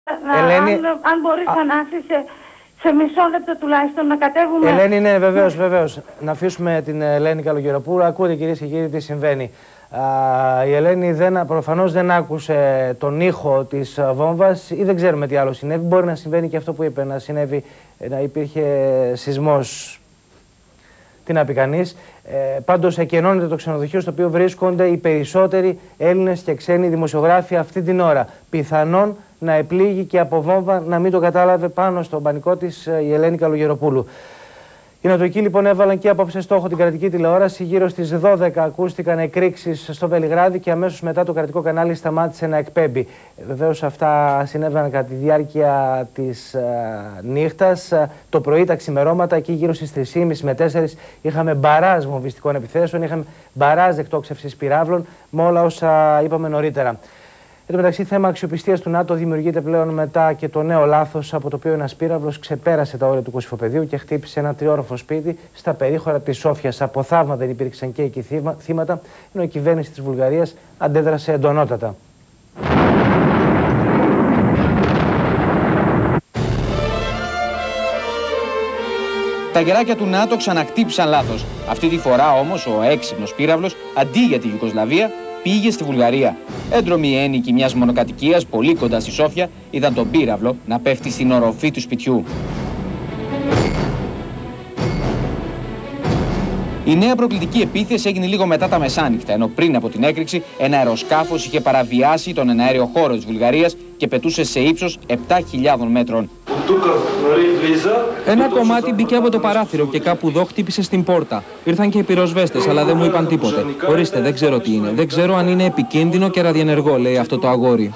Ελένη... αν μπορείς σε μισό λεπτό τουλάχιστον να κατέβουμε... Ελένη, ναι, βεβαίως. Να αφήσουμε την Ελένη Καλογεροπούλου. Ακούτε, κυρίες και κύριοι, τι συμβαίνει. Η Ελένη προφανώς δεν άκουσε τον ήχο της βόμβας ή δεν ξέρουμε τι άλλο συνέβη. Μπορεί να συμβαίνει και αυτό που είπε, να συνέβη, να υπήρχε σεισμός. Τι να πει κανείς. Πάντως εκενώνεται το ξενοδοχείο στο οποίο βρίσκονται οι περισσότεροι Έλληνες και ξένοι δημοσιογράφοι αυτή την ώρα. Πιθανόν να επλήγει και από βόμβα, να μην το κατάλαβε πάνω στον πανικό της η Ελένη Καλογεροπούλου. Οι νοτοικοί λοιπόν έβαλαν και απόψε στόχο την κρατική τηλεόραση. Γύρω στις 12 ακούστηκαν εκρήξεις στο Βελιγράδι και αμέσως μετά το κρατικό κανάλι σταμάτησε να εκπέμπει. Βεβαίως αυτά συνέβαιναν κατά τη διάρκεια της νύχτας. Το πρωί, τα ξημερώματα, εκεί γύρω στις 3.30 με 4 είχαμε μπαράζ βομβιστικών επιθέσεων, είχαμε μπαράζ εκτόξευσης πυράβλων, με όλα όσα είπαμε νωρίτερα. Εν τω μεταξύ, θέμα αξιοπιστίας του ΝΑΤΟ δημιουργείται πλέον μετά και το νέο λάθος, από το οποίο ένας πύραυλος ξεπέρασε τα όρια του Κωσυφοπεδίου και χτύπησε ένα τριόροφο σπίτι στα περίχωρα της Σόφιας. Από θαύμα δεν υπήρξαν και εκεί θύματα, ενώ η κυβέρνηση της Βουλγαρίας αντέδρασε εντονότατα. Τα γεράκια του ΝΑΤΟ ξαναχτύπησαν λάθος. Αυτή τη φορά όμως ο έξυπνος πύραυλος, αντί για τη Ιουγκοσλαβία, πήγε στη Βουλγαρία. Έντρομοι ένοικοι μιας μονοκατοικίας πολύ κοντά στη Σόφια είδαν τον πύραυλο να πέφτει στην οροφή του σπιτιού. Η νέα προκλητική επίθεση έγινε λίγο μετά τα μεσάνυχτα, ενώ πριν από την έκρηξη ένα αεροσκάφος είχε παραβιάσει τον εναέριο χώρο της Βουλγαρίας και πετούσε σε ύψος 7.000 μέτρων. Ένα κομμάτι μπήκε από το παράθυρο και κάπου εδώ χτύπησε στην πόρτα. Ήρθαν και οι πυροσβέστες, αλλά δεν μου είπαν τίποτε. Ορίστε, δεν ξέρω τι είναι. Δεν ξέρω αν είναι επικίνδυνο και ραδιενεργό, λέει αυτό το αγόρι.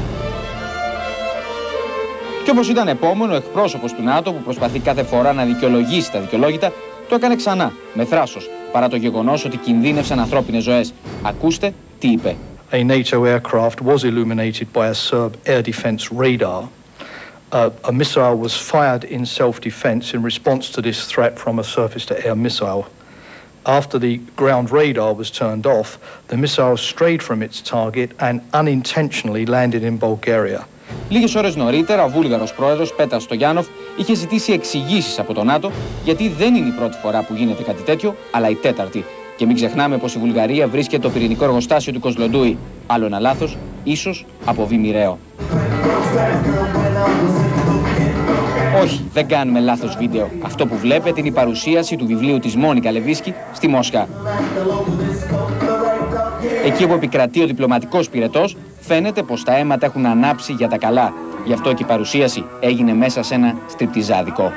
Και όπως ήταν επόμενο, ο εκπρόσωπος του ΝΑΤΟ που προσπαθεί κάθε φορά να δικαιολογήσει τα δικαιολόγητα, το έκανε ξανά, με θράσος, παρά το γεγονός ότι κινδύνευσαν ανθρώπινες ζωές. Ακούστε τι είπε. A NATO aircraft was illuminated by a Serb air defense radar. A missile was fired in self-defense in response to this threat from a surface-to-air missile. After the ground radar was turned off, the missile strayed from its target and unintentionally landed in Bulgaria. Λίγες ώρες νωρίτερα, ο Βούλγαρος πρόεδρος Πέτρας Στογιάνοφ είχε ζητήσει εξηγήσεις από το ΝΑΤΟ, γιατί δεν είναι η πρώτη φορά που γίνεται κάτι τέτοιο, αλλά η τέταρτη. Και μην ξεχνάμε πως η Βουλγαρία βρίσκεται το πυρηνικό εργοστάσιο του Κοσλοντούι. Άλλο ένα λάθος, ίσως αποβεί μοιραίο. Όχι, δεν κάνουμε λάθος βίντεο. Αυτό που βλέπετε είναι η παρουσίαση του βιβλίου της Μόνικα Λεβίσκη στη Μόσχα. Εκεί όπου επικρατεί ο διπλωματικός πυρετός, φαίνεται πως τα αίματα έχουν ανάψει για τα καλά. Γι' αυτό και η παρουσίαση έγινε μέσα σε ένα στριπτιζάδικο.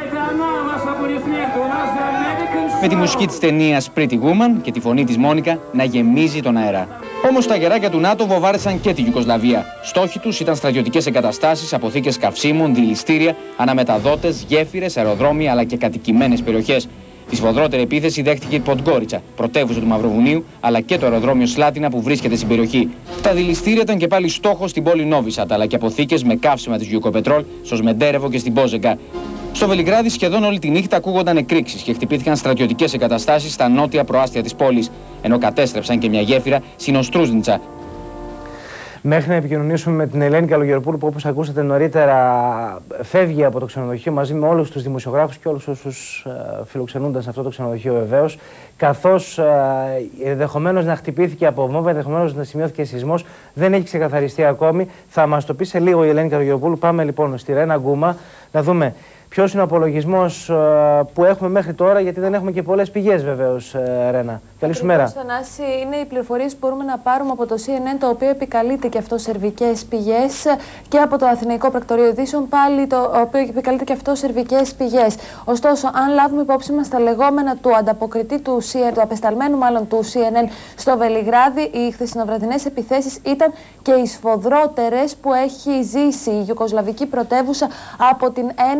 Με τη μουσική της ταινίας Pretty Woman και τη φωνή της Μόνικα να γεμίζει τον αέρα. Όμως τα γεράκια του ΝΑΤΟ βομβάρδισαν και τη Ιουγκοσλαβία. Στόχοι τους ήταν στρατιωτικές εγκαταστάσεις, αποθήκες καυσίμων, δηληστήρια, αναμεταδότες, γέφυρες, αεροδρόμια αλλά και κατοικημένες περιοχές. Τη σφοδρότερη επίθεση δέχτηκε η Ποντγκόριτσα, πρωτεύουσα του Μαυροβουνίου, αλλά και το αεροδρόμιο Σλάτινα που βρίσκεται στην περιοχή. Τα δηληστήρια ήταν και πάλι στόχος στην πόλη Νόβισατ, αλλά και αποθήκες με καύσιμα της Γιουκοπετρόλ, στο Σμεντέρεβο και στην Πόζεγκα. Στο Βελιγράδι σχεδόν όλη τη νύχτα ακούγονταν εκρήξεις και χτυπήθηκαν στρατιωτικές εγκαταστάσεις στα νότια προάστια της πόλης, ενώ κατέστρεψαν και μια γέφυρα στην Οστρούζνιτσα. Μέχρι να επικοινωνήσουμε με την Ελένη Καλογεροπούλου, που όπως ακούσατε νωρίτερα φεύγει από το ξενοδοχείο μαζί με όλους τους δημοσιογράφους και όλους όσους φιλοξενούνταν σε αυτό το ξενοδοχείο βεβαίως, καθώς ενδεχομένως να χτυπήθηκε από βόμβα, ενδεχομένως να σημειώθηκε σεισμός, δεν έχει ξεκαθαριστεί ακόμη. Θα μας το πει σε λίγο η Ελένη Καλογεροπούλου. Πάμε λοιπόν στη Ρένα Γκούμα να δούμε ποιος είναι ο απολογισμός που έχουμε μέχρι τώρα, γιατί δεν έχουμε και πολλές πηγές βεβαίως, Ρένα. Καλή σου μέρα. Θανάση, είναι οι πληροφορίες που μπορούμε να πάρουμε από το CNN, το οποίο επικαλείται και αυτό σερβικές πηγές, και από το Αθηναϊκό Πρακτορείο Ειδήσεων, πάλι το οποίο επικαλείται και αυτό σερβικές πηγές. Ωστόσο, αν λάβουμε υπόψη μας τα λεγόμενα του ανταποκριτή του CNN, του απεσταλμένου μάλλον του CNN στο Βελιγράδι, οι χθεσινοβραδινές επιθέσεις ήταν και οι σφοδρότερες που έχει ζήσει η Ιουγκοσλαβική πρωτεύουσα από την έναρξη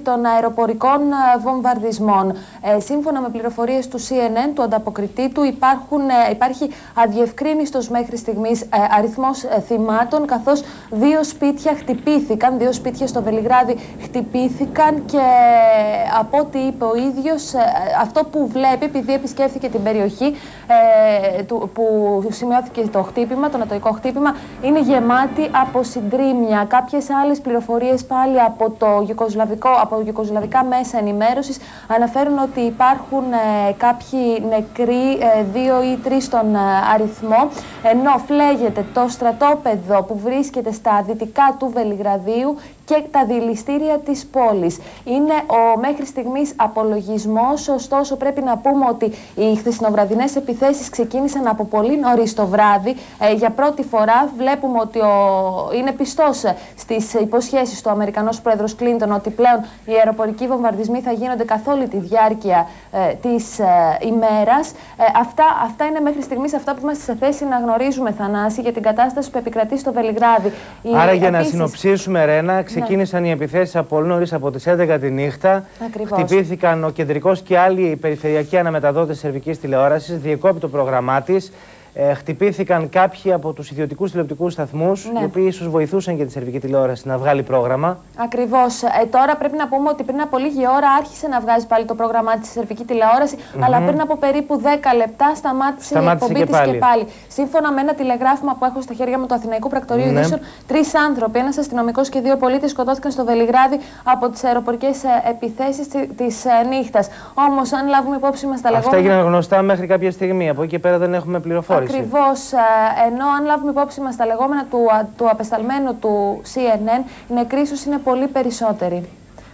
των αεροπορικών βομβαρδισμών. Σύμφωνα με πληροφορίες του CNN, του ανταποκριτή του, υπάρχει αδιευκρίνιστος μέχρι στιγμής αριθμός θυμάτων, καθώς 2 σπίτια χτυπήθηκαν, 2 σπίτια στο Βελιγράδι χτυπήθηκαν και από ό,τι είπε ο ίδιος, αυτό που βλέπει, επειδή επισκέφθηκε την περιοχή που σημειώθηκε το χτύπημα, το νατοϊκό χτύπημα, είναι γεμάτη από συντρίμμια. Κάποιες άλλες πληροφορίες πάλι από γιουγκοσλαβικά μέσα ενημέρωσης αναφέρουν ότι υπάρχουν κάποιοι νεκροί, 2 ή 3 στον αριθμό, ενώ φλέγεται το στρατόπεδο που βρίσκεται στα δυτικά του Βελιγραδίου και τα δηληστήρια της πόλης. Είναι ο μέχρι στιγμής απολογισμός, ωστόσο πρέπει να πούμε ότι οι χθεσινοβραδινές επιθέσεις ξεκίνησαν από πολύ νωρίς το βράδυ. Για πρώτη φορά βλέπουμε ότι είναι πιστός στις υποσχέσεις του Αμερικανός Πρόεδρος Κλίντον ότι πλέον οι αεροπορικοί βομβαρδισμοί θα γίνονται καθ' όλη τη διάρκεια της ημέρας. Αυτά είναι μέχρι στιγμής αυτά που είμαστε σε θέση να γνωρίζουμε, Θανάση, για την κατάσταση που επικρατεί στο Βελιγράδι. Άρα, για να συνοψίσουμε, Ρένα, ξεκίνησαν οι επιθέσεις από πολύ νωρίς, από τις 11 τη νύχτα. Ακριβώς. Χτυπήθηκαν ο κεντρικός και άλλοι περιφερειακοί αναμεταδότες σερβικής τηλεόρασης, διεκόπη το πρόγραμμά της. Χτυπήθηκαν κάποιοι από τους ιδιωτικούς τηλεοπτικούς σταθμούς, οι οποίοι ίσως βοηθούσαν και τη σερβική τηλεόραση να βγάλει πρόγραμμα. Ακριβώς. Τώρα πρέπει να πούμε ότι πριν από λίγη ώρα άρχισε να βγάζει πάλι το πρόγραμμά της η σερβική τηλεόραση, αλλά πριν από περίπου 10 λεπτά σταμάτησε η εκπομπή της και πάλι. Σύμφωνα με ένα τηλεγράφημα που έχω στα χέρια μου του Αθηναϊκού Πρακτορείου Ειδήσεων, 3 άνθρωποι, ένας αστυνομικός και 2 πολίτες, σκοτώθηκαν στο Βελιγράδι από τις αεροπορικές επιθέσεις της νύχτας. Όμως, αν λάβουμε υπόψη μας τα λεγόμενα. Αυτά έγιναν γνωστά μέχρι κάποια στιγμή. Από εκεί και πέρα δεν έχουμε πληροφόρηση. Ακριβώς. Ενώ αν λάβουμε υπόψη μας τα λεγόμενα του απεσταλμένου του CNN, οι νεκροί ίσως είναι πολύ περισσότεροι.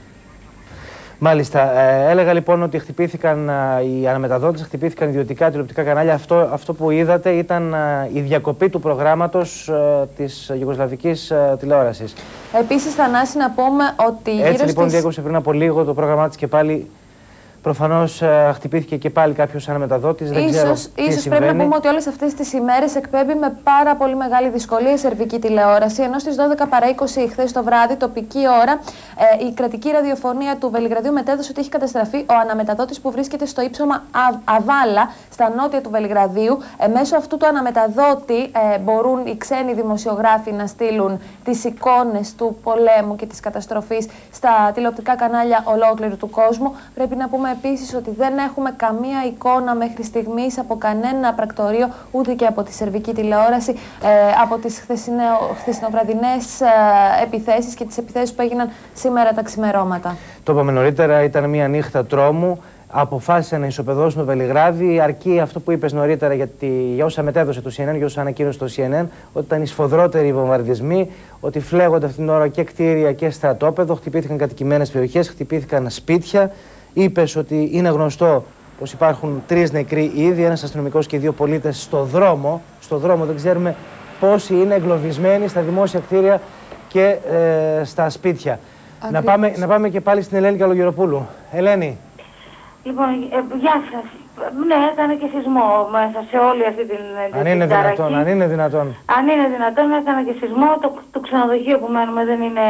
Μάλιστα. Έλεγα λοιπόν ότι χτυπήθηκαν οι αναμεταδότες, χτυπήθηκαν ιδιωτικά τηλεοπτικά κανάλια. Αυτό που είδατε ήταν η διακοπή του προγράμματος της γιουγκοσλαβικής τηλεόρασης. Επίσης, Θανάση, να πούμε ότι έτσι λοιπόν διέκοψε πριν από λίγο το πρόγραμμά της και πάλι. Προφανώς χτυπήθηκε και πάλι κάποιος αναμεταδότης. Ίσως πρέπει να πούμε ότι όλες αυτές τις ημέρες εκπέμπει με πάρα πολύ μεγάλη δυσκολία η σερβική τηλεόραση. Ενώ στις 12 παρά 20 χθες το βράδυ, τοπική ώρα, η κρατική ραδιοφωνία του Βελιγραδίου μετέδωσε ότι έχει καταστραφεί ο αναμεταδότης που βρίσκεται στο ύψωμα Αβάλα, στα νότια του Βελιγραδίου. Μέσω αυτού του αναμεταδότη μπορούν οι ξένοι δημοσιογράφοι να στείλουν τις εικόνες του πολέμου και της καταστροφής στα τηλεοπτικά κανάλια ολόκληρου του κόσμου. Πρέπει να πούμε επίσης ότι δεν έχουμε καμία εικόνα μέχρι στιγμής από κανένα πρακτορείο, ούτε και από τη σερβική τηλεόραση, από τις χθεσινοβραδινές επιθέσεις και τις επιθέσεις που έγιναν σήμερα τα ξημερώματα. Το είπαμε νωρίτερα, ήταν μια νύχτα τρόμου. Αποφάσισαν να ισοπεδώσουν το Βελιγράδι, αρκεί αυτό που είπες νωρίτερα για όσα μετέδωσε το CNN, για όσα ανακοίνωσε το CNN, ότι ήταν οι σφοδρότεροι βομβαρδισμοί, ότι φλέγονται αυτήν την ώρα και κτίρια και στρατόπεδο, χτυπήθηκαν κατοικημένες περιοχές, χτυπήθηκαν σπίτια. Είπες ότι είναι γνωστό πως υπάρχουν 3 νεκροί ήδη, ένας αστυνομικός και 2 πολίτες στο δρόμο. Στο δρόμο δεν ξέρουμε πόσοι είναι εγκλωβισμένοι στα δημόσια κτίρια και στα σπίτια. Να πάμε και πάλι στην Ελένη Καλογεροπούλου. Ελένη. Λοιπόν, γεια σας. Ναι, έκανε και σεισμό μέσα σε όλη αυτή την αν είναι δυνατόν. Αν είναι δυνατόν, έκανε και σεισμό. Το ξενοδοχείο που μένουμε δεν είναι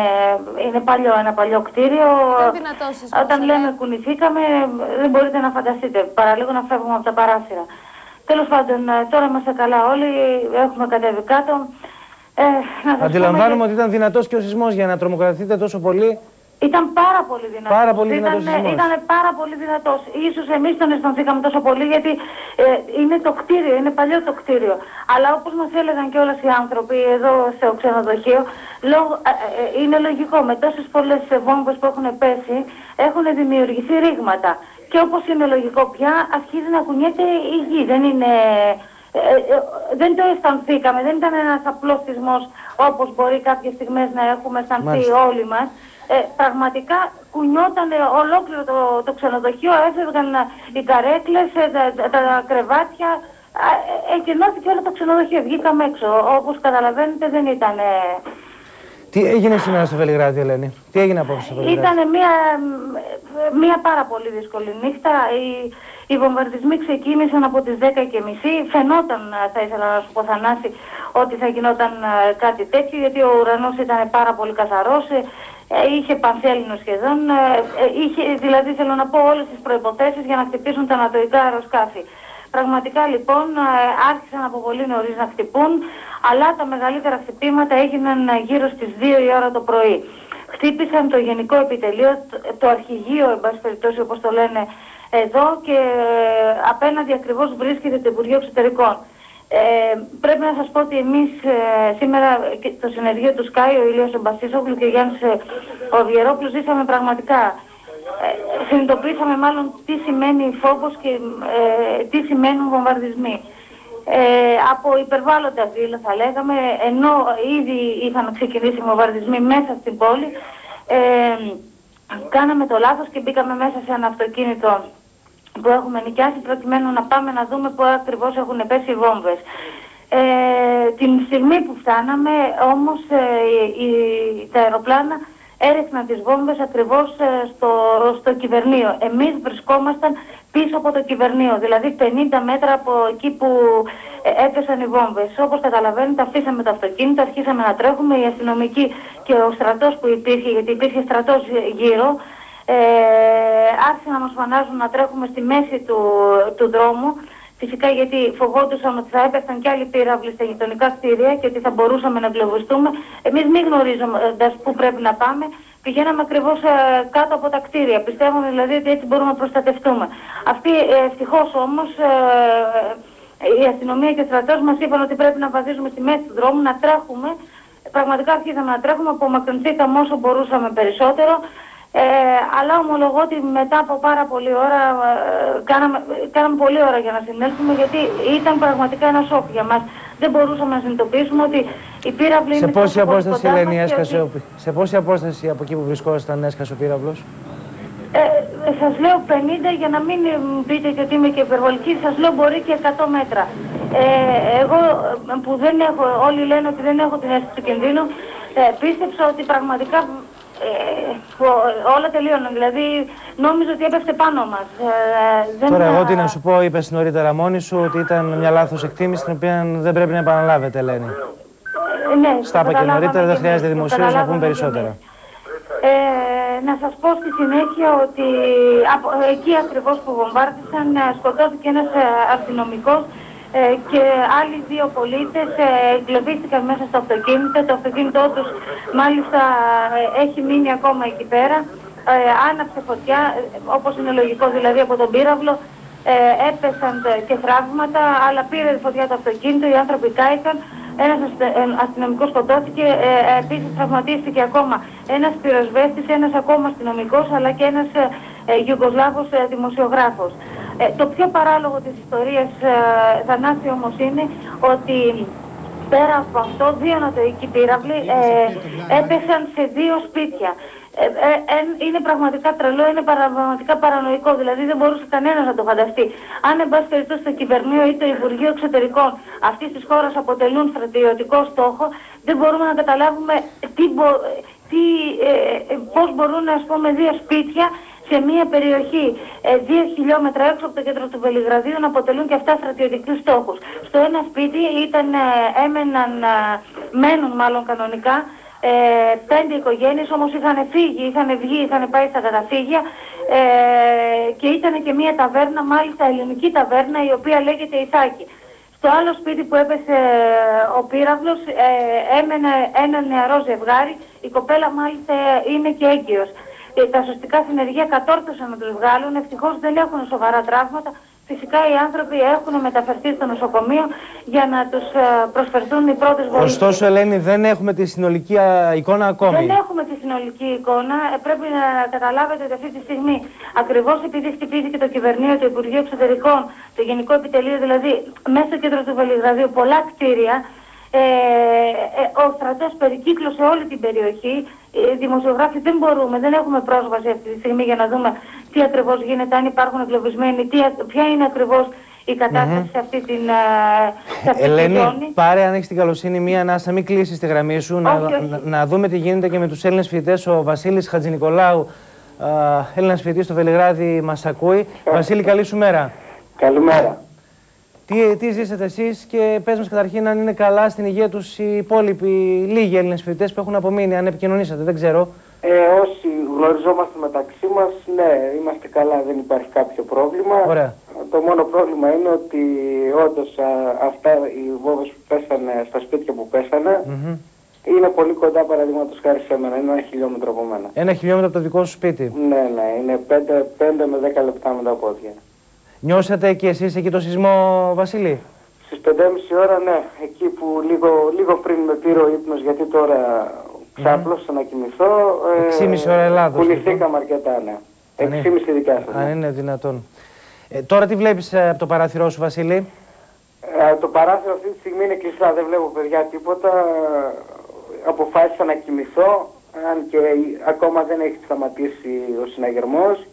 ένα παλιό κτίριο. Όταν λέμε κουνηθήκαμε, δεν μπορείτε να φανταστείτε. Παραλίγο να φεύγουμε από τα παράθυρα. Τέλος πάντων, τώρα είμαστε καλά όλοι, έχουμε κατέβει κάτω. Αντιλαμβάνομαι ότι ήταν δυνατός και ο σεισμός για να τρομοκρατηθείτε τόσο πολύ. Ήταν πάρα πολύ δυνατός. Ήταν πάρα πολύ δυνατός. Ίσως εμείς τον αισθανθήκαμε τόσο πολύ γιατί είναι το κτίριο, είναι παλιό το κτίριο. Αλλά όπως μας έλεγαν και όλες οι άνθρωποι εδώ στο ξενοδοχείο, είναι λογικό. Με τόσες πολλές βόμβες που έχουν πέσει, έχουν δημιουργηθεί ρήγματα. Και όπως είναι λογικό πια, αρχίζει να κουνιέται η γη. Δεν το αισθανθήκαμε, δεν ήταν ένας απλός σεισμός όπως μπορεί κάποιες στιγμές να έχουμε αισθανθεί όλοι μας. Πραγματικά κουνιόταν ολόκληρο το ξενοδοχείο, έφευγαν οι καρέκλες, τα κρεβάτια, εκενώθηκε όλο το ξενοδοχείο, βγήκαμε έξω. Όπως καταλαβαίνετε δεν ήταν... Τι έγινε σήμερα στο Βελιγράδι, Ελένη? Τι έγινε απόψε στο Βελιγράδι? Ήταν μια πάρα πολύ δύσκολη νύχτα. Οι βομβαρδισμοί ξεκίνησαν από τις 10:30. Φαινόταν, θα ήθελα να σου πω, Θανάση, ότι θα γινόταν κάτι τέτοιο, γιατί ο ουρανός ήταν πάρα πολύ καθαρός, είχε πανθέλινο σχεδόν, δηλαδή θέλω να πω όλες τις προϋποθέσεις για να χτυπήσουν τα ανατοϊκά αεροσκάφη. Πραγματικά λοιπόν άρχισαν από πολύ νωρίς να χτυπούν, αλλά τα μεγαλύτερα χτυπήματα έγιναν γύρω στις 2 η ώρα το πρωί. Χτύπησαν το Γενικό Επιτελείο, το αρχηγείο, εν πάση περιπτώσει όπως το λένε εδώ, και απέναντι ακριβώς βρίσκεται το Υπουργείο Εξωτερικών. Πρέπει να σας πω ότι εμείς σήμερα το συνεργείο του ΣΚΑΙ, ο Ηλίας Μπασίσογλου και ο Γιάννης ο Βιερόπουλος, ζήσαμε πραγματικά. Συνειδητοποίησαμε μάλλον τι σημαίνει φόβος και τι σημαίνουν βομβαρδισμοί. Από υπερβάλλοντα βήλα θα λέγαμε, ενώ ήδη είχαν ξεκινήσει οι βομβαρδισμοί μέσα στην πόλη, κάναμε το λάθος και μπήκαμε μέσα σε ένα αυτοκίνητο που έχουμε νοικιάσει προκειμένου να πάμε να δούμε πού ακριβώς έχουν πέσει οι βόμβες. Την στιγμή που φτάναμε όμως τα αεροπλάνα έριχναν τις βόμβες ακριβώς στο κυβερνείο. Εμείς βρισκόμασταν πίσω από το κυβερνείο, δηλαδή 50 μέτρα από εκεί που έπεσαν οι βόμβες. Όπως καταλαβαίνετε, αφήσαμε το αυτοκίνητο, αρχίσαμε να τρέχουμε, οι αστυνομικοί και ο στρατός που υπήρχε, γιατί υπήρχε στρατός γύρω, άρχισαν να μας φανάζουν να τρέχουμε στη μέση του δρόμου. Φυσικά γιατί φοβόντουσαν ότι θα έπεφταν κι άλλοι πύραυλοι στα γειτονικά κτίρια και ότι θα μπορούσαμε να εγκλωβιστούμε. Εμείς μη γνωρίζοντας πού πρέπει να πάμε, πηγαίναμε ακριβώς κάτω από τα κτίρια. Πιστεύαμε δηλαδή ότι έτσι μπορούμε να προστατευτούμε. Αυτοί ευτυχώς όμως η αστυνομία και ο στρατός μας είπαν ότι πρέπει να βαδίζουμε στη μέση του δρόμου, να τρέχουμε. Πραγματικά αρχίσαμε να τρέχουμε, απομακρυνθήκαμε όσο μπορούσαμε περισσότερο. Αλλά ομολογώ ότι μετά από πάρα πολλή ώρα κάναμε πολλή ώρα για να συνέλθουμε, γιατί ήταν πραγματικά ένα σοκ για μας. Δεν μπορούσαμε να συνειδητοποιήσουμε ότι η πύραυλη είναι... Σε πόση απόσταση, Ελένη, έσκασε σε πόση απόσταση από εκεί που βρισκόσασταν έσκασε ο πύραυλος? Σας λέω 50, για να μην πείτε και ότι είμαι και υπερβολική, σας λέω μπορεί και 100 μέτρα. Εγώ που δεν έχω, όλοι λένε ότι δεν έχω την αίσθηση του κινδύνου, πίστεψα ότι πραγματικά όλα τελείωναν, δηλαδή νόμιζα ότι έπεφτε πάνω μας. Τώρα εγώ τι να σου πω, είπες νωρίτερα μόνη σου ότι ήταν μια λάθος εκτίμηση την οποία δεν πρέπει να επαναλάβετε, Ελένη. Ναι, στα είπα και νωρίτερα, δεν χρειάζεται δημοσίως να πούμε περισσότερα. Να σας πω στη συνέχεια ότι εκεί ακριβώς που βομβάρδισαν σκοτώθηκε ένας αστυνομικός και άλλοι 2 πολίτες εγκλωβίστηκαν μέσα στο αυτοκίνητο. Το αυτοκίνητό τους μάλιστα έχει μείνει ακόμα εκεί πέρα. Άναψε φωτιά, όπως είναι λογικό δηλαδή από τον πύραυλο. Έπεσαν και θραύματα, αλλά πήρε φωτιά το αυτοκίνητο, οι άνθρωποι κάηκαν. Ένας αστυνομικός σκοτώθηκε, επίσης τραυματίστηκε ακόμα ένας πυροσβέστης, ένας ακόμα αστυνομικός, αλλά και ένας Ιουγκοσλάβος δημοσιογράφος. Το πιο παράλογο της ιστορίας, Θανάση, όμως είναι ότι πέρα από αυτό 2 ανατοϊκοί πύραυλοι έπεσαν σε 2 σπίτια. Είναι πραγματικά τρελό, είναι πραγματικά παρανοϊκό, δηλαδή δεν μπορούσε κανένας να το φανταστεί. Αν εν πάση περιπτώσει το κυβερνείο ή το Υπουργείο Εξωτερικών αυτής της χώρας αποτελούν στρατιωτικό στόχο, δεν μπορούμε να καταλάβουμε πώς μπορούν, ας πούμε, 2 σπίτια σε μια περιοχή 2 χιλιόμετρα έξω από το κέντρο του Βελιγραδίου να αποτελούν και αυτά στρατιωτικούς στόχους. Στο ένα σπίτι μένουν μάλλον κανονικά 5 οικογένειες, όμως είχαν φύγει, είχαν βγει, είχαν πάει στα καταφύγια και ήταν και μια ταβέρνα, μάλιστα ελληνική ταβέρνα, η οποία λέγεται Ιθάκη. Στο άλλο σπίτι που έπεσε ο πύραυλος έμενε ένα νεαρό ζευγάρι, η κοπέλα μάλιστα είναι και έγκυος. Τα σωστικά συνεργεία κατόρθωσαν να τους βγάλουν, ευτυχώς δεν έχουν σοβαρά τραύματα. Φυσικά οι άνθρωποι έχουν μεταφερθεί στο νοσοκομείο για να τους προσφερθούν οι πρώτες βοήθειες. Ωστόσο, Ελένη, δεν έχουμε τη συνολική εικόνα ακόμη. Δεν έχουμε τη συνολική εικόνα. Πρέπει να καταλάβετε ότι αυτή τη στιγμή, ακριβώς επειδή χτυπήθηκε και το κυβερνείο, το Υπουργείο Εξωτερικών, το Γενικό Επιτελείο, δηλαδή μέσα στο κέντρο του Βελιγραδίου, πολλά κτίρια, ο στρατός περικύκλωσε όλη την περιοχή. Οι δημοσιογράφοι δεν μπορούμε, δεν έχουμε πρόσβαση αυτή τη στιγμή για να δούμε τι ακριβώς γίνεται, αν υπάρχουν εγκλωβισμένοι, ποια είναι ακριβώς η κατάσταση σε αυτή την Ελένη, ζώνη. πάρε αν έχεις την καλοσύνη μία ανάσα, μην κλείσεις τη γραμμή σου, να δούμε τι γίνεται και με τους Έλληνες φοιτητές. Ο Βασίλης Χατζηνικολάου, Έλληνας φοιτητής στο Βελιγράδι, μας ακούει. Βασίλη, καλή σου μέρα. Καλημέρα. Τι ζήσατε εσείς και πες μας καταρχήν αν είναι καλά στην υγεία τους οι υπόλοιποι λίγοι Έλληνες φοιτητές που έχουν απομείνει, αν επικοινωνήσατε, δεν ξέρω. Όσοι γνωριζόμαστε μεταξύ μας, ναι, είμαστε καλά, δεν υπάρχει κάποιο πρόβλημα. Ωραία. Το μόνο πρόβλημα είναι ότι όντως αυτά οι βόμβες που πέσανε στα σπίτια που πέσανε είναι πολύ κοντά, παραδείγματος χάρη σε μένα, είναι 1 χιλιόμετρο από μένα. 1 χιλιόμετρο από το δικό σου σπίτι. Ναι, είναι 5 με 10 λεπτά με τα πόδια. Νιώσατε και εσείς εκεί το σεισμό, Βασίλη? Στις 5:30 ώρα, ναι, εκεί που λίγο πριν με πήρε ο ύπνος, γιατί τώρα ξάπλωσα να κοιμηθώ. 6,5 ώρα Ελλάδος. Κουνηθήκαμε αρκετά, ναι. 6,5 δικιά σας. Αν είναι δυνατόν. Τώρα τι βλέπεις από το παράθυρό σου, Βασίλη? Το παράθυρο αυτή τη στιγμή είναι κλειστά, δεν βλέπω παιδιά τίποτα. Αποφάσισα να κοιμηθώ, αν και ακόμα δεν έχει σταματήσει ο συναγερμός.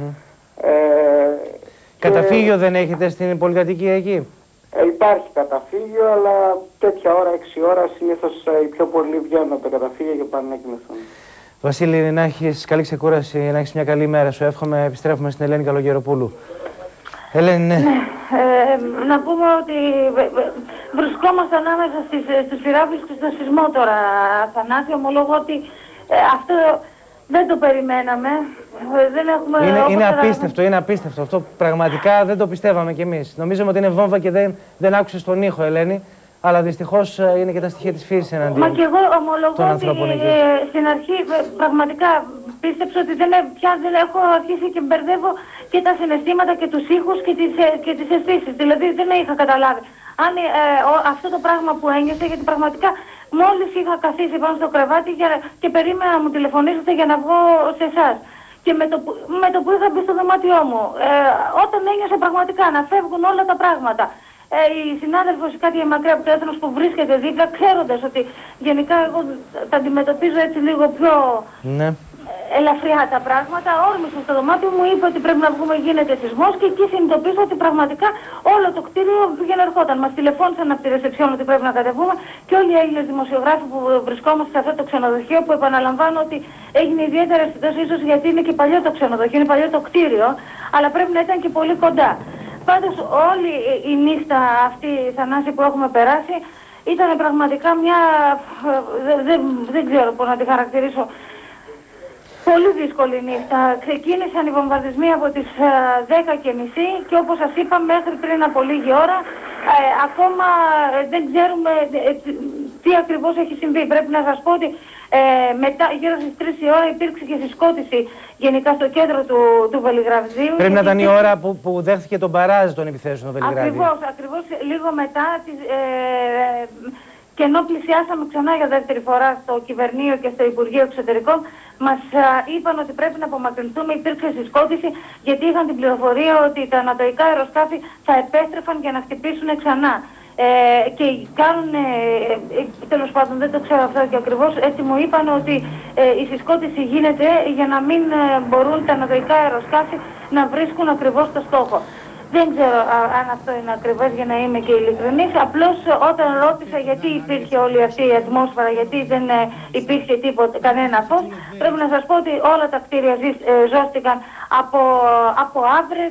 Καταφύγιο δεν έχετε στην πολυκατοικία εκεί? Υπάρχει καταφύγιο, αλλά τέτοια ώρα, 6 ώρα, συνήθως οι πιο πολλοί βγαίνουν από το καταφύγιο και πάνε να κοιμηθούν. Βασίλη, να έχεις καλή ξεκούραση, να έχεις μια καλή μέρα. Σου εύχομαι. Επιστρέφουμε στην Ελένη Καλογεροπούλου. Ελένη, ναι. Να πούμε ότι βρισκόμαστε ανάμεσα στους πυράβλους και στο σεισμό τώρα, Θανάση. Ομολόγω ότι αυτό δεν το περιμέναμε. Δεν έχουμε, είναι απίστευτο, είναι απίστευτο. Αυτό πραγματικά δεν το πιστεύαμε κι εμείς. Νομίζαμε ότι είναι βόμβα και δεν άκουσες τον ήχο, Ελένη. Αλλά δυστυχώς είναι και τα στοιχεία της φύσης εναντίον. Μα και εγώ ομολογώ ότι στην αρχή πραγματικά πίστεψα ότι πια δεν έχω αρχίσει και μπερδεύω και τα συναισθήματα και τους ήχους και τις αισθήσεις. Δηλαδή δεν είχα καταλάβει αν αυτό το πράγμα που ένιωσα, γιατί πραγματικά μόλις είχα καθίσει πάνω στο κρεβάτι και περίμενα να μου τηλεφωνήσετε για να βγω σε εσάς. Και με το που είχα μπει στο δωμάτιό μου, όταν ένιωσα πραγματικά να φεύγουν όλα τα πράγματα. Η συνάδελφος ή κάτι μακριά από το έθνος που βρίσκεται δίπλα, ξέροντας ότι γενικά εγώ τα αντιμετωπίζω έτσι λίγο πιο ελαφριά τα πράγματα, όρμησε στο δωμάτιο μου, είπε ότι πρέπει να βγούμε, γίνεται σεισμός, και εκεί συνειδητοποίησα ότι πραγματικά όλο το κτίριο πήγαινε ερχόταν. Μας τηλεφώνησαν από τη ρεσεψιόν ότι πρέπει να κατεβούμε και όλοι οι Έλληνες δημοσιογράφοι που βρισκόμαστε σε αυτό το ξενοδοχείο, που επαναλαμβάνω ότι έγινε ιδιαίτερα αισθητός, ίσως γιατί είναι και παλιό το ξενοδοχείο, είναι παλιό το κτίριο, αλλά πρέπει να ήταν και πολύ κοντά. Πάντως όλη η νύχτα αυτή, Θανάση, που έχουμε περάσει ήταν πραγματικά μια, δεν ξέρω πώς να τη χαρακτηρίσω, πολύ δύσκολη νύχτα. Ξεκίνησαν οι βομβαρδισμοί από τις 10:30 και όπως σας είπα μέχρι πριν από λίγη ώρα ακόμα δεν ξέρουμε τι ακριβώς έχει συμβεί. Πρέπει να σας πω ότι μετά, γύρω στις 3 η ώρα υπήρξε και συσκότηση γενικά στο κέντρο του Βελιγραδίου. Πρέπει να ήταν η ώρα που δέχθηκε τον παράζ των επιθέσεων στο Βελιγράδι. Ακριβώς λίγο μετά και ενώ πλησιάσαμε ξανά για δεύτερη φορά στο Κυβερνείο και στο Υπουργείο Εξωτερικών, μας είπαν ότι πρέπει να απομακρυνθούμε. Υπήρξε συσκότηση γιατί είχαν την πληροφορία ότι τα ανατοϊκά αεροσκάφη θα επέστρεφαν για να χτυπήσουν ξανά. Και κάνουν, τέλος πάντων δεν το ξέρω αυτό και ακριβώς, έτσι μου είπαν ότι η συσκότηση γίνεται για να μην μπορούν τα ανατοϊκά αεροσκάφη να βρίσκουν ακριβώς το στόχο. Δεν ξέρω αν αυτό είναι ακριβές, για να είμαι και ειλικρινής. Απλώς όταν ρώτησα γιατί υπήρχε όλη αυτή η ατμόσφαιρα, γιατί δεν υπήρχε κανένα φως, πρέπει να σας πω ότι όλα τα κτίρια ζώστηκαν από άβρες,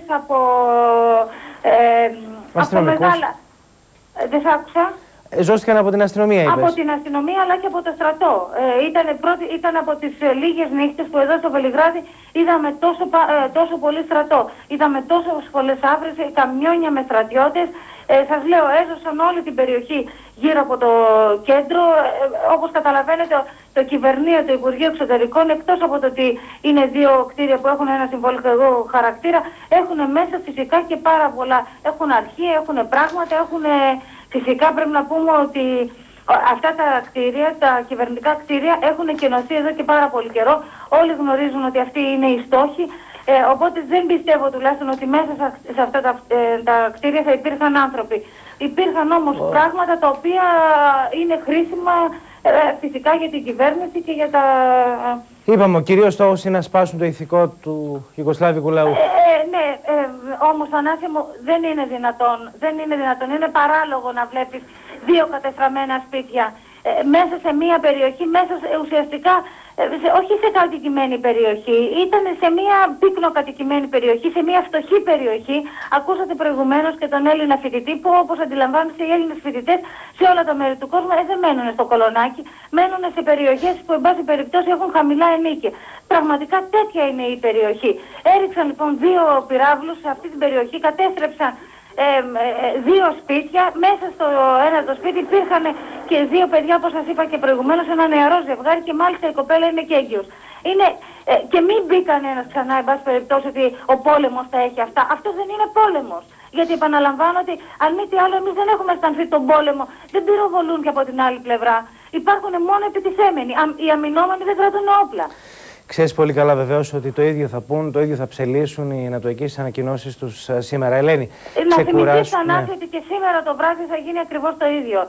από μεγάλα... Δεν σ' άκουσα. Ζώστηκαν από την αστυνομία, είπες. Από την αστυνομία αλλά και από το στρατό. Ήταν από τις λίγες νύχτες που εδώ στο Βελιγράδι είδαμε τόσο πολύ στρατό. Είδαμε τόσο πολλές άβρες, καμιόνια με στρατιώτες. Σας λέω, έζωσαν όλη την περιοχή γύρω από το κέντρο. Όπως καταλαβαίνετε, το Κυβερνείο, το Υπουργείο Εξωτερικών, εκτός από το ότι είναι 2 κτίρια που έχουν ένα συμβολικό χαρακτήρα, έχουν μέσα φυσικά και πάρα πολλά. Έχουν αρχεία, έχουν πράγματα, έχουν... Φυσικά πρέπει να πούμε ότι αυτά τα κτίρια, τα κυβερνητικά κτίρια, έχουν κενωθεί εδώ και πάρα πολύ καιρό. Όλοι γνωρίζουν ότι αυτοί είναι οι στόχοι. Οπότε δεν πιστεύω τουλάχιστον ότι μέσα σε αυτά τα κτίρια θα υπήρχαν άνθρωποι. Υπήρχαν όμως πράγματα τα οποία είναι χρήσιμα φυσικά για την κυβέρνηση και για τα... Είπαμε, ο κυρίως στόχος είναι να σπάσουν το ηθικό του Ιουγκοσλάβικου λαού. Ναι, Όμως, Θανάση μου, δεν είναι δυνατόν. Δεν είναι δυνατόν. Είναι παράλογο να βλέπεις δύο κατεστραμμένα σπίτια μέσα σε μία περιοχή, μέσα ουσιαστικά, όχι σε κατοικημένη περιοχή, ήταν σε μία πύκνο κατοικημένη περιοχή, σε μία φτωχή περιοχή. Ακούσατε προηγουμένως και τον Έλληνα φοιτητή που, όπως αντιλαμβάνεστε, οι Έλληνες φοιτητές σε όλα τα μέρη του κόσμου δεν μένουν στο Κολονάκι, μένουν σε περιοχές που, εν πάση περιπτώσει, έχουν χαμηλά ενοίκια. Πραγματικά τέτοια είναι η περιοχή. Έριξαν λοιπόν δύο πυράβλους σε αυτή την περιοχή, κατέστρεψαν δύο σπίτια. Μέσα στο ένα το σπίτι υπήρχαν και δύο παιδιά, όπως σας είπα και προηγουμένως, ένα νεαρό ζευγάρι και μάλιστα η κοπέλα είναι και έγκυος. Είναι, και μην μπει κανένας ξανά, εν πάση περιπτώσει, ότι ο πόλεμος θα έχει αυτά. Αυτό δεν είναι πόλεμος. Γιατί επαναλαμβάνω ότι αν μη τι άλλο, εμείς δεν έχουμε αισθανθεί τον πόλεμο, δεν πυροβολούν και από την άλλη πλευρά. Υπάρχουν μόνο επιτιθέμενοι. Οι αμυνόμενοι δεν κρατούν όπλα. Ξέρεις πολύ καλά βεβαίως ότι το ίδιο θα πούν, το ίδιο θα ψελίσουν οι νατοικές ανακοινώσεις τους σήμερα. Ελένη, να θυμηθείς, Θανάση, ότι και σήμερα το βράδυ θα γίνει ακριβώς το ίδιο.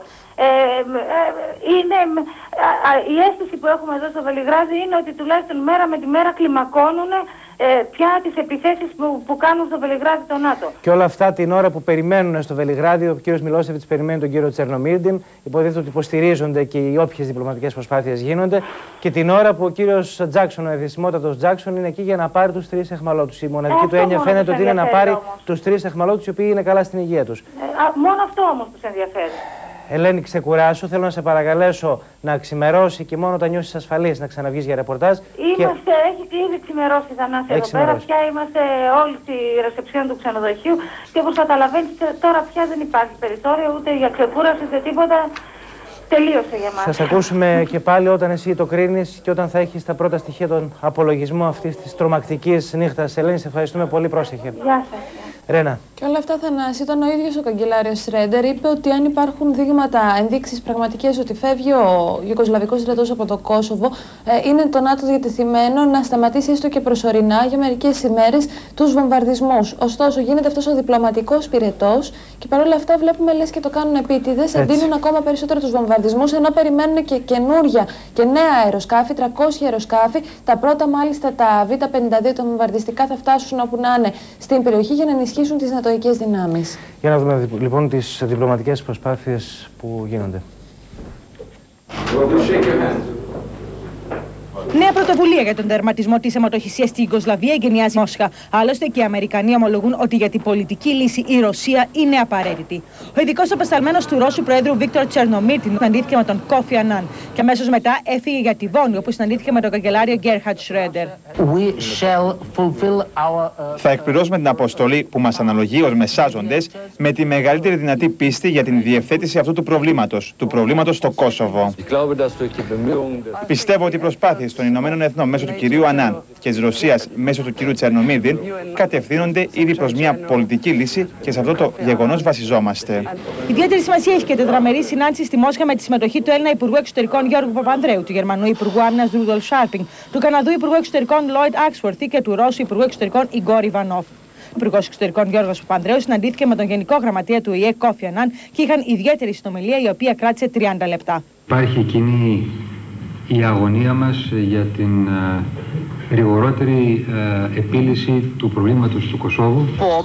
Η αίσθηση που έχουμε εδώ στο Βελιγράδι είναι ότι τουλάχιστον μέρα με τη μέρα κλιμακώνουν πια τις επιθέσεις που κάνουν στο Βελιγράδι το ΝΑΤΟ. Και όλα αυτά την ώρα που περιμένουν στο Βελιγράδι, ο κύριος Μιλόσεβιτς περιμένει τον κύριο Τσερνομίρντιν, υποτίθεται ότι υποστηρίζονται και οι όποιες διπλωματικές προσπάθειες γίνονται, και την ώρα που ο κύριος Τζάκσον, ο ευαισθημότατος Τζάκσον, είναι εκεί για να πάρει τους 3 αιχμαλώτους. Η μοναδική του έννοια φαίνεται ότι είναι να πάρει τους 3 αιχμαλώτους οι οποίοι είναι καλά στην υγεία τους. Μόνο αυτό όμως τους ενδιαφέρει. Ελένη, ξεκουράσου. Θέλω να σε παρακαλέσω να ξημερώσει και μόνο όταν νιώσεις ασφαλής να ξαναβγείς για ρεπορτάζ. Έχει ήδη ξημερώσει, Θανάση, εδώ πέρα. Πια είμαστε όλοι στη ρεσεψιόν του ξενοδοχείου και όπως καταλαβαίνεις τώρα πια δεν υπάρχει περιθώριο ούτε για ξεκούραση ούτε τίποτα. Τελείωσε για μας. Θα σε ακούσουμε και πάλι όταν εσύ το κρίνεις και όταν θα έχεις τα πρώτα στοιχεία των απολογισμού αυτής της τρομακτικής νύχτας. Ελένη, σε ευχαριστούμε πολύ. Πρόσεχε. Γεια σας. Ρένα. Και όλα αυτά, Θανάση, ήταν ο ίδιος ο καγκελάριος Σρέντερ. Είπε ότι αν υπάρχουν δείγματα, ενδείξεις πραγματικές ότι φεύγει ο Ιουγκοσλαβικός στρατός από το Κόσοβο, είναι το ΝΑΤΟ διατεθειμένο να σταματήσει έστω και προσωρινά για μερικές ημέρες τους βομβαρδισμούς. Ωστόσο, γίνεται αυτός ο διπλωματικός πυρετός και παρόλα αυτά βλέπουμε λες και το κάνουν επίτηδες, εντείνουν ακόμα περισσότερο τους βομβαρδισμούς, ενώ περιμένουν και καινούρια και νέα αεροσκάφη, 300 αεροσκάφη. Τα πρώτα, μάλιστα, τα Β-52, τα βομβαρδιστικά, θα φτάσουν όπου να είναι στην περιοχή για να ενισχύσουν τις νατοικές δυνάμεις. Για να δούμε λοιπόν τις διπλωματικές προσπάθειες που γίνονται. Νέα πρωτοβουλία για τον τερματισμό της αιματοχυσίας στη Ιουγκοσλαβία εγκαινιάζει η Μόσχα. Άλλωστε και οι Αμερικανοί ομολογούν ότι για την πολιτική λύση η Ρωσία είναι απαραίτητη. Ο ειδικός απεσταλμένος του Ρώσου Προέδρου Βίκτορ Τσερνομίρντιν συναντήθηκε με τον Κόφι Ανάν και αμέσως μετά έφυγε για τη Βόνη, όπου συναντήθηκε με τον καγκελάριο Γκέρχαρτ Σρέντερ. Θα εκπληρώσουμε την αποστολή που μας αναλογεί ως μεσάζοντες με τη μεγαλύτερη δυνατή πίστη για την διευθέτηση αυτού του προβλήματος στο Κόσοβο. Πιστεύω ότι οι προσπάθειες των Ηνωμένων Εθνών μέσω του κυρίου Ανάν και της Ρωσίας μέσω του κυρίου Τσερνομίρντιν κατευθύνονται ήδη προς μια πολιτική λύση και σε αυτό το γεγονός βασιζόμαστε. Ιδιαίτερη σημασία έχει και τετραμερή συνάντηση στη Μόσχα με τη συμμετοχή του Έλληνα Υπουργού Εξωτερικών Γιώργου Παπανδρέου, του Γερμανού Υπουργού Άμυνας Ρούντολφ Σάρπινγκ, του Καναδού Υπουργού Εξωτερικών Λόιντ Άξουορθι και του Ρώσου Υπουργού Εξωτερικών Ιγκόρ Ιβανόφ. Ο Υπουργός Εξωτερικών Γιώργος Παπανδρέου συναντήθηκε με τον Γενικό Γραμματέα του ΟΗΕ Κόφι Ανάν και είχαν ιδιαίτερη συνομιλία η οποία κράτησε 30 λεπτά. Υπάρχει κοινή η αγωνία μας για την γρηγορότερη επίλυση του προβλήματος του Κωσόβου.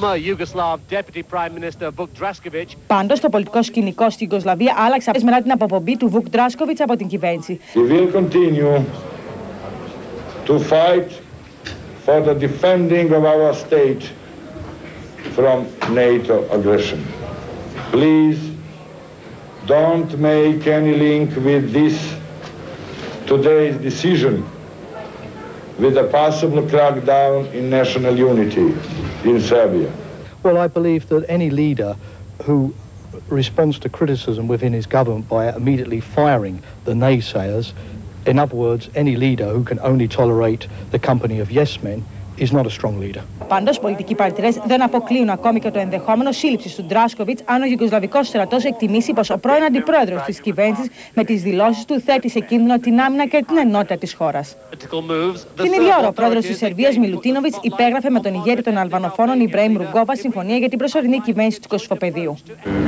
Πάντως, το πολιτικό σκηνικό στην Ιουγκοσλαβία άλλαξε μετά την αποπομπή του Βουκ Ντράσκοβιτς από την κυβέρνηση. We will continue to fight for the defending of our state from NATO aggression. Please don't make any link with this today's decision with a possible crackdown in national unity in Serbia. Well, I believe that any leader who responds to criticism within his government by immediately firing the naysayers, in other words, any leader who can only tolerate the company of yes men, is not a strong leader. Πάντως, πολιτικοί παρατηρητές δεν αποκλείουν ακόμη και το ενδεχόμενο σύλληψης του Ντράσκοβιτς αν ο Ιουγκοσλαβικός στρατός εκτιμήσει πως ο πρώην αντιπρόεδρος της κυβέρνησης με τις δηλώσεις του θέτει σε κίνδυνο την άμυνα και την ενότητα της χώρας. Την ίδια ώρα, ο πρόεδρος της Σερβίας Μιλουτίνοβιτς υπέγραφε με τον ηγέτη των Αλβανοφώνων Ιμπραήμ Ρουγκόβα συμφωνία για την προσωρινή κυβέρνηση του Κωσυφοπεδίου.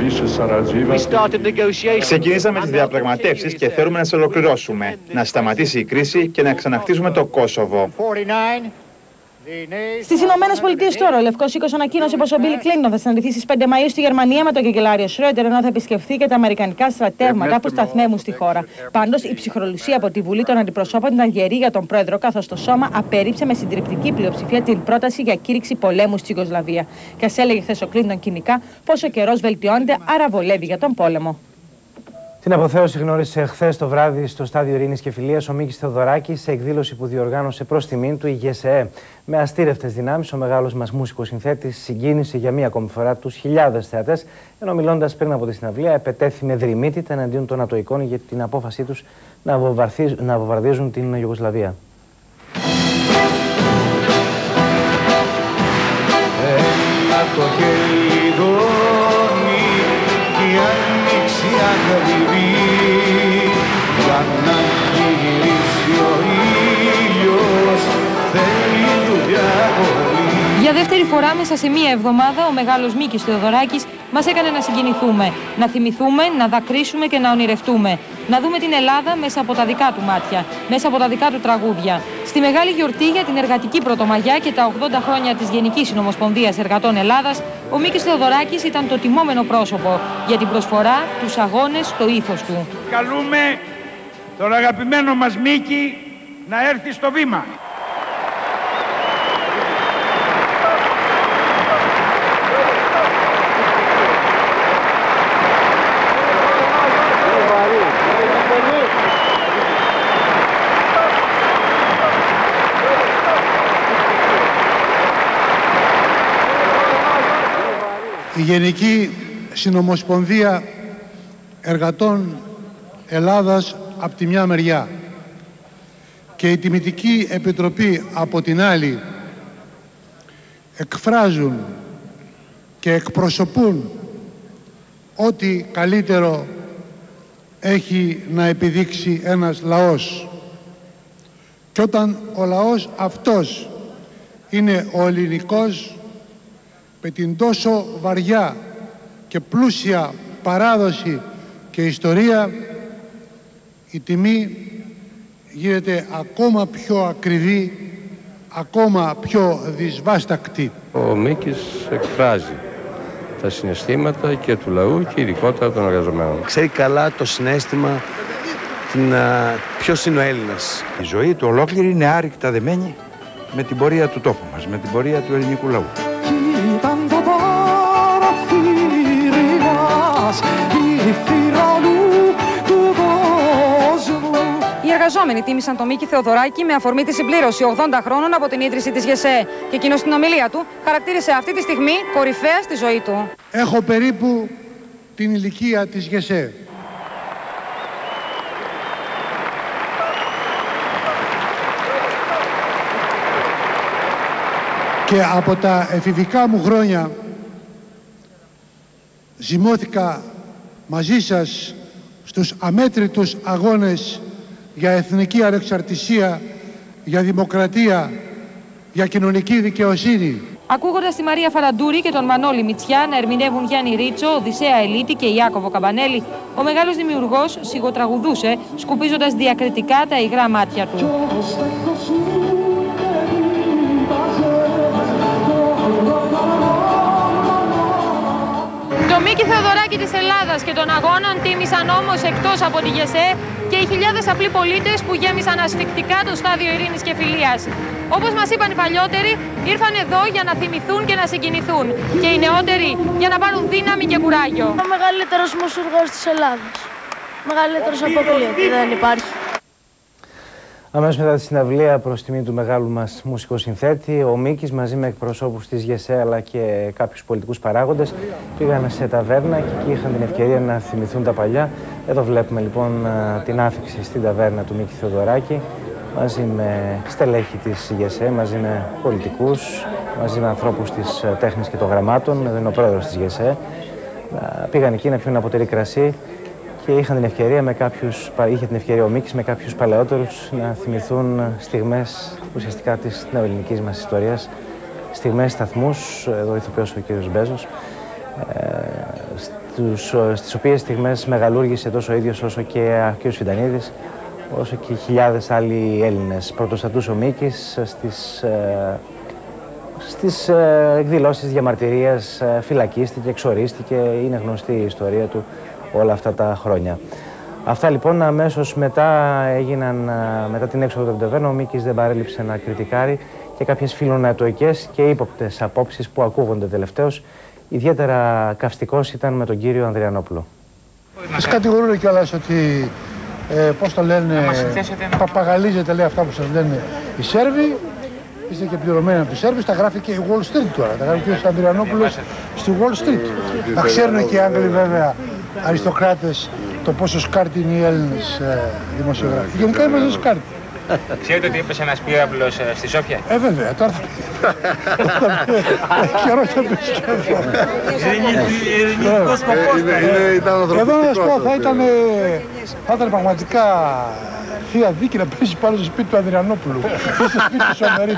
Ξεκινήσαμε τις διαπραγματεύσεις και θέλουμε να τις ολοκληρώσουμε, να σταματήσει η κρίση και να ξαναχτίσουμε το Κόσοβο. Στις Ηνωμένες Πολιτείες τώρα, ο Λευκός Οίκος ανακοίνωσε πως ο Μπίλι Κλίντον θα συναντηθεί στις 5 Μαΐου στη Γερμανία με τον καγκελάριο Σρόιντερ, ενώ θα επισκεφθεί και τα αμερικανικά στρατεύματα που σταθμεύουν στη χώρα. Πάντως, η ψυχρολουσία από τη Βουλή των Αντιπροσώπων ήταν γερή για τον πρόεδρο, καθώς το σώμα απέρριψε με συντριπτική πλειοψηφία την πρόταση για κήρυξη πολέμου στη Ιουγκοσλαβία. Και ας έλεγε χθες ο Κλίντον κοινικά πως ο καιρός βελτιώνεται, άρα βολεύει για τον πόλεμο. Την αποθέωση γνώρισε χθες το βράδυ στο Στάδιο Ειρήνης και Φιλίας ο Μίκης Θεοδωράκης σε εκδήλωση που διοργάνωσε προς τιμήν του η ΓΕΣΕΕ. Με αστήρευτες δυνάμεις, ο μεγάλος μας μουσικός συνθέτης συγκίνησε για μία ακόμη φορά τους χιλιάδες θεατές, ενώ μιλώντας πριν από τη συναυλία, επετέθη με δρυμύτητα εναντίον των ατοικών για την απόφασή τους να βομβαρδίζουν την Ιουγκοσλαβία. Για δεύτερη φορά μέσα σε μία εβδομάδα ο μεγάλος Μίκης Θεοδωράκης μας έκανε να συγκινηθούμε, να θυμηθούμε, να δακρύσουμε και να ονειρευτούμε. Να δούμε την Ελλάδα μέσα από τα δικά του μάτια, μέσα από τα δικά του τραγούδια. Στη μεγάλη γιορτή για την εργατική Πρωτομαγιά και τα 80 χρόνια της Γενικής Συνομοσπονδίας Εργατών Ελλάδας, ο Μίκης Θεοδωράκης ήταν το τιμόμενο πρόσωπο για την προσφορά, τους αγώνες, το ήθος του. Καλούμε τον αγαπημένο μας Μίκη να έρθει στο βήμα. Η Γενική Συνομοσπονδία Εργατών Ελλάδας από τη μια μεριά και η Τιμητική Επιτροπή από την άλλη εκφράζουν και εκπροσωπούν ό,τι καλύτερο έχει να επιδείξει ένας λαός. Και όταν ο λαός αυτός είναι ο ελληνικός, με την τόσο βαριά και πλούσια παράδοση και ιστορία, η τιμή γίνεται ακόμα πιο ακριβή, ακόμα πιο δυσβάστακτη. Ο Μίκης εκφράζει τα συναισθήματα και του λαού και ειδικότερα των εργαζομένων. Ξέρει καλά το συναίσθημα, ποιος είναι ο Έλληνας. Η ζωή του ολόκληρη είναι άρρηκτα δεμένη με την πορεία του τόπου μας, με την πορεία του ελληνικού λαού. Οι εργαζόμενοι τίμησαν τον Μίκη Θεοδωράκη με αφορμή τη συμπλήρωση 80 χρόνων από την ίδρυση της ΓΕΣΕΕ. Και εκείνος στην ομιλία του χαρακτήρισε αυτή τη στιγμή κορυφαία στη ζωή του. Έχω περίπου την ηλικία της ΓΕΣΕΕ. Και από τα εφηβικά μου χρόνια ζυμώθηκα μαζί σας στους αμέτρητους αγώνες για εθνική ανεξαρτησία, για δημοκρατία, για κοινωνική δικαιοσύνη. Ακούγοντας τη Μαρία Φαραντούρη και τον Μανώλη Μητσιά να ερμηνεύουν Γιάννη Ρίτσο, Οδυσσέα Ελίτη και Ιάκωβο Καμπανέλη, ο μεγάλος δημιουργός σιγοτραγουδούσε, σκουπίζοντας διακριτικά τα υγρά μάτια του. Το Μίκη Θεοδωράκη της Ελλάδας και των αγώνων τίμησαν όμως εκτός από τη ΓΕΣΕΕ και οι χιλιάδες απλοί πολίτες που γέμισαν ασφικτικά το Στάδιο Ειρήνης και Φιλίας. Όπως μας είπαν οι παλιότεροι, ήρθαν εδώ για να θυμηθούν και να συγκινηθούν. Και οι νεότεροι για να πάρουν δύναμη και κουράγιο. Ο μεγαλύτερος μουσουργός της Ελλάδας. Μεγαλύτερος αποκλείεται, δεν υπάρχει. Αμέσως μετά τη συναυλία προς τιμή του μεγάλου μας μουσικού συνθέτη, ο Μίκης μαζί με εκπροσώπους της ΓΕΣΕΕ αλλά και κάποιους πολιτικούς παράγοντες πήγαν σε ταβέρνα και εκεί είχαν την ευκαιρία να θυμηθούν τα παλιά. Εδώ βλέπουμε λοιπόν την άφιξη στην ταβέρνα του Μίκη Θεοδωράκη μαζί με στελέχη της ΓΕΣΕΕ, μαζί με πολιτικούς, μαζί με ανθρώπους της τέχνης και των γραμμάτων. Εδώ είναι ο πρόεδρος της ΓΕΣΕΕ. Πήγαν εκεί να πιούν ένα ποτήρι κρασί και είχαν την ευκαιρία είχε την ευκαιρία ο Μίκης με κάποιους παλαιότερους να θυμηθούν στιγμές ουσιαστικά της νεοελληνικής μας ιστορίας, στιγμές σταθμούς, εδώ ηθοποιός ο κύριος Μπέζος, στις οποίες στιγμές μεγαλούργησε τόσο ο ίδιος όσο και ο κύριος Φιντανίδης, όσο και χιλιάδες άλλοι Έλληνες. Πρωτοστατούσε ο Μίκης στις στις εκδηλώσεις διαμαρτυρίας φυλακίστηκε, εξορίστηκε, είναι γνωστή η ιστορία του όλα αυτά τα χρόνια. Αυτά λοιπόν αμέσως μετά έγιναν, μετά την έξοδο του Τεβέρνο, ο Μίκης δεν παρέλειψε να κριτικάρει και κάποιες φιλονατοικές και ύποπτες απόψεις που ακούγονται τελευταίως. Ιδιαίτερα καυστικός ήταν με τον κύριο Ανδριανόπουλο. Μας κατηγορούν κιόλας ότι, πώς το λένε, παπαγαλίζετε λέει αυτά που σας λένε οι Σέρβοι. Είστε και πληρωμένοι από τους Σέρβους, τα γράφει και η Wall Street τώρα. Τα γράφει και ο Ανδριανόπουλος στη Wall Street. Να ξέρουν και οι Άγγλοι βέβαια, αριστοκράτες, το πόσο σκάρτη είναι οι Έλληνες δημοσιογράφοι. Γενικά είμαστε σκάρτη. Ξέρετε ότι έπεσε ένας πύραυλος στη Σόφια? Βέβαια, τώρα θα καιρό θα πέσει και αυτό. Εδώ να σας πω, θα ήταν πραγματικά θεία δίκη να πέσει πάνω στο σπίτι του Ανδριανόπουλου. Στο σπίτι του Σομερή.